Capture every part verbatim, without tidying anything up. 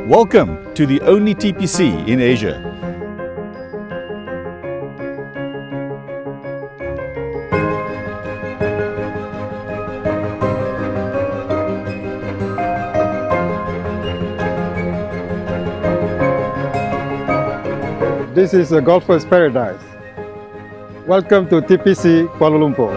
Welcome to the only T P C in Asia. This is a golfer's paradise. Welcome to T P C Kuala Lumpur.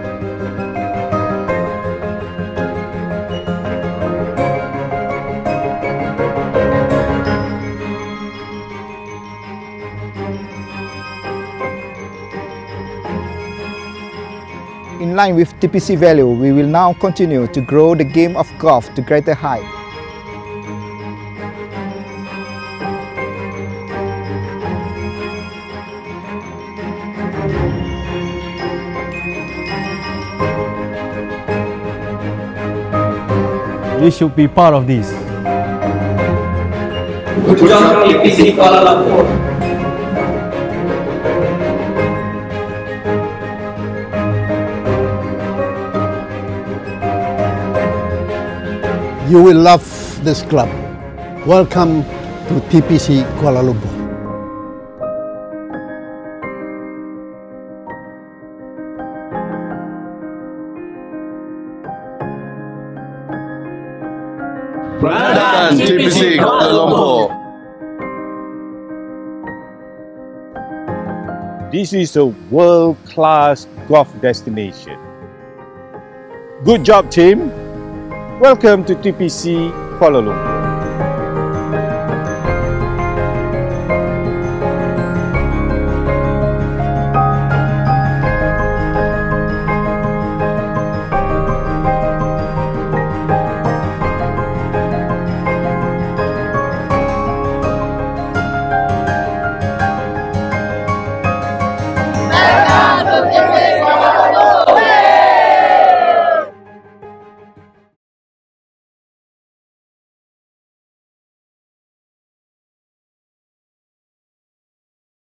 In line with T P C value, we will now continue to grow the game of golf to greater height. You should be part of this. Good job, T P C Kuala Lumpur. You will love this club. Welcome to T P C Kuala Lumpur. Well done, T P C Kuala Lumpur. This is a world-class golf destination. Good job, team. Welcome to T P C Kuala Lumpur.